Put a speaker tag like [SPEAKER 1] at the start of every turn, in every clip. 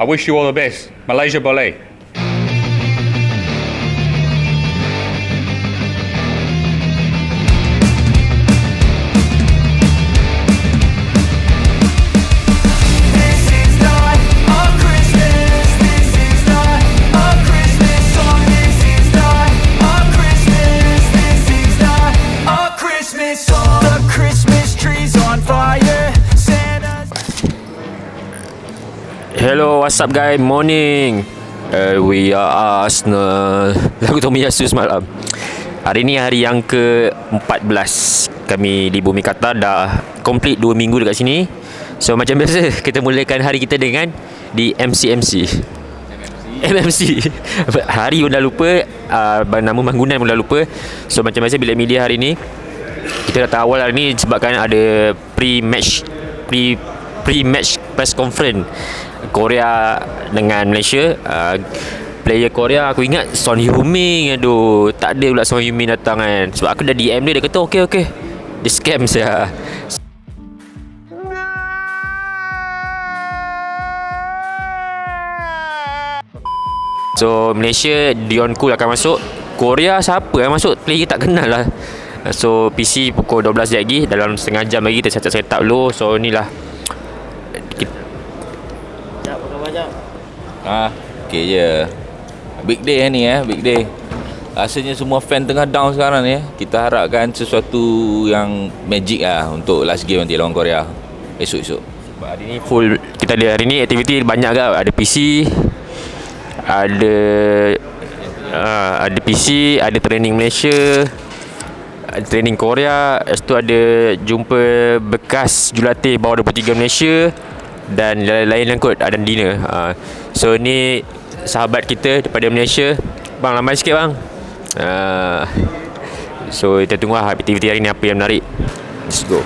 [SPEAKER 1] I wish you all the best. Malaysia boleh.
[SPEAKER 2] Hello, what's up guys? Morning. We are Arsenal. Lagu Tomiyasu semalam. Hari ni hari yang ke-14 kami di Bumi Qatar. Dah complete 2 minggu dekat sini. So macam biasa, kita mulakan hari kita dengan di MMC. Hari pun dah lupa, nama bangunan pun dah lupa. So macam biasa bila media hari ni, kita datang awal hari ni sebabkan ada pre-match press conference Korea dengan Malaysia. Player Korea aku ingat Son Heung-min. Aduh, tak ada pula Son Heung-min datang kan. Sebab aku dah DM dia kata okey. Dia scam saya. So Malaysia Dion Kool akan masuk. Korea siapa yang masuk? Player tak kenal lah. So PC pukul 12 lagi. Dalam setengah jam lagi kita set up dulu. So inilah
[SPEAKER 3] okey je. Big day ni big day. Rasanya semua fan tengah down sekarang ni. Kita harapkan sesuatu yang magic untuk last game nanti lawan Korea esok-esok.
[SPEAKER 2] Sebab hari ni full, kita ada hari ni aktiviti banyak ke. Ada PC, ada PC, ada training Malaysia, ada training Korea. Lepas tu ada jumpa bekas jurulatih bawah 23 Malaysia dan lain-lain kot, ada dinner. So ni sahabat kita daripada Malaysia. Bang, lambai sikit bang. So kita tunggu aktiviti hari ni apa yang menarik. Let's go.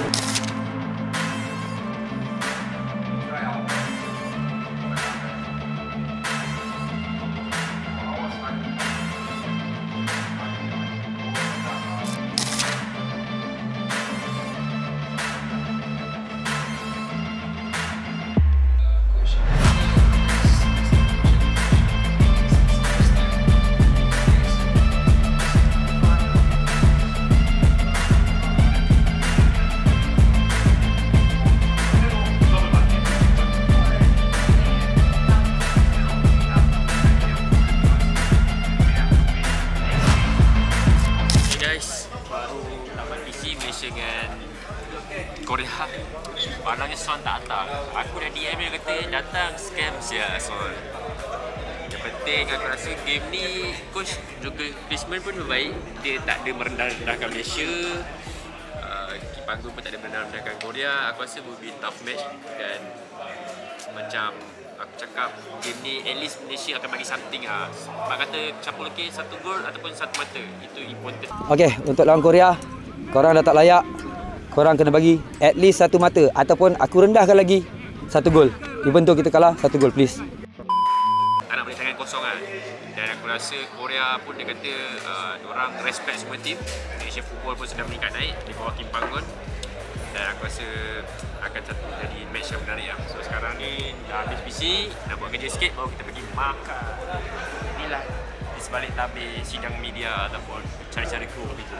[SPEAKER 2] Dengan Korea, palangnya Son tak datang. Aku dah DM dia kata datang, scam sia Son. Yang penting aku rasa game ni coach juga placement pun baik. Dia tak ada merendah-rendahkan Malaysia, panggung pun tak ada merendah-rendahkan Korea. Aku rasa will be tough match. Dan macam aku cakap, game ni at least Malaysia akan bagi something Mak kata campur lagi 1 gol ataupun 1 mata. Itu important.
[SPEAKER 4] Okey, untuk lawan Korea, korang dah tak layak. Korang kena bagi at least 1 mata. Ataupun aku rendahkan lagi 1 gol. Even tu kita kalah 1 gol, please.
[SPEAKER 2] Tak nak boleh tangan kosong Dan aku rasa Korea pun dia kata diorang respect semua tim. Malaysia football pun sedang meningkat naik di bawah Kim Pang-gon. Dan aku rasa akan satu jadi match yang menarik So sekarang ni dah habis PC, nak buat kerja sikit baru kita pergi makan. Inilah di sebalik tabir sidang media ataupun cari-cari kru gitu.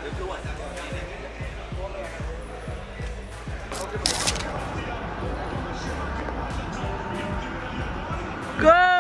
[SPEAKER 4] Go!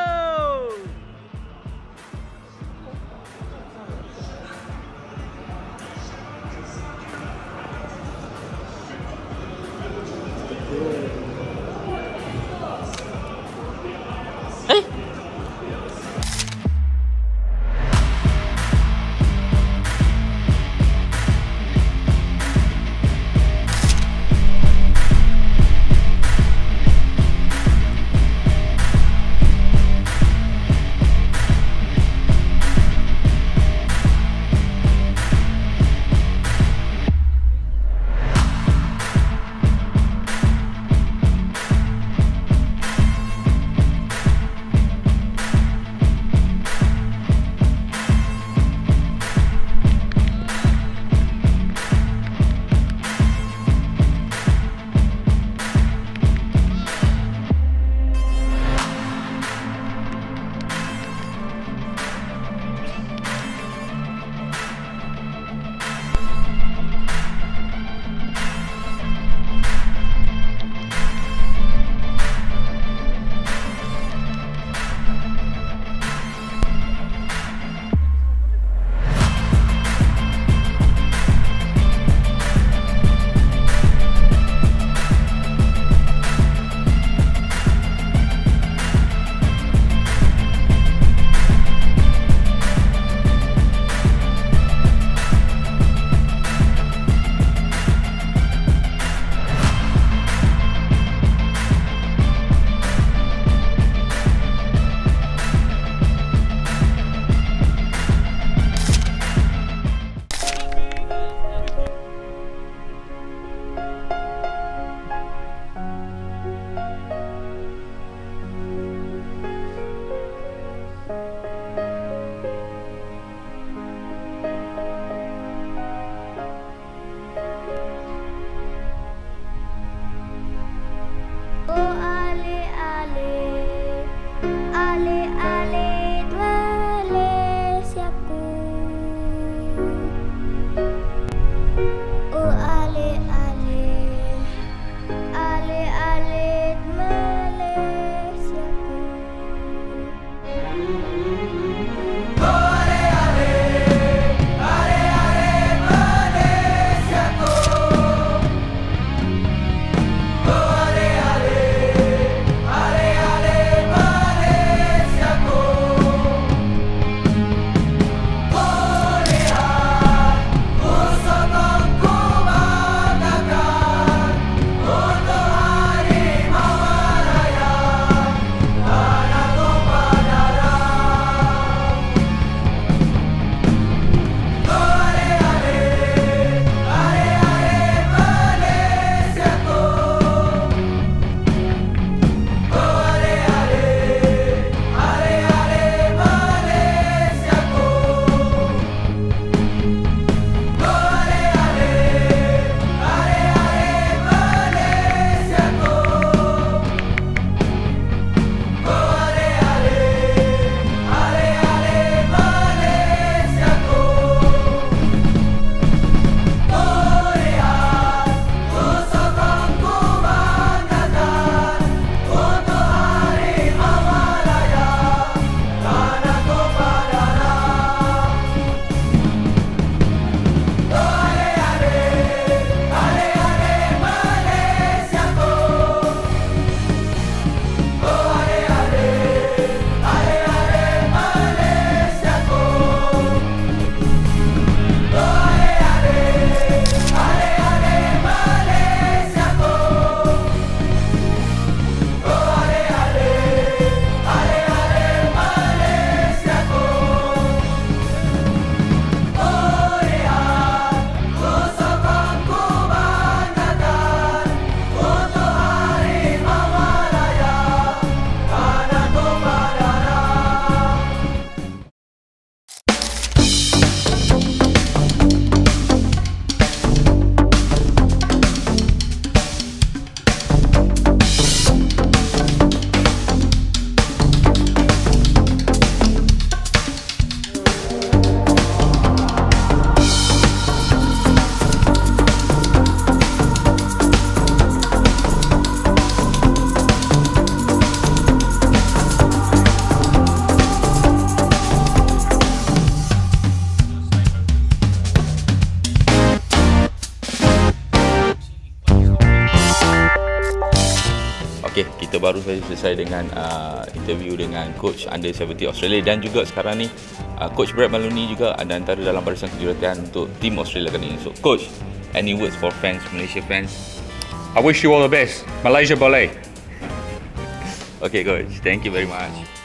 [SPEAKER 3] Okey, kita baru saja selesai dengan interview dengan coach Under 17 Australia dan juga sekarang ni coach Brad Maloney juga ada antara dalam barisan kejuruteraan untuk tim Australia kali ini. So coach, any words for fans, Malaysia fans?
[SPEAKER 1] I wish you all the best. Malaysia boleh.
[SPEAKER 3] Okay coach, thank you very much.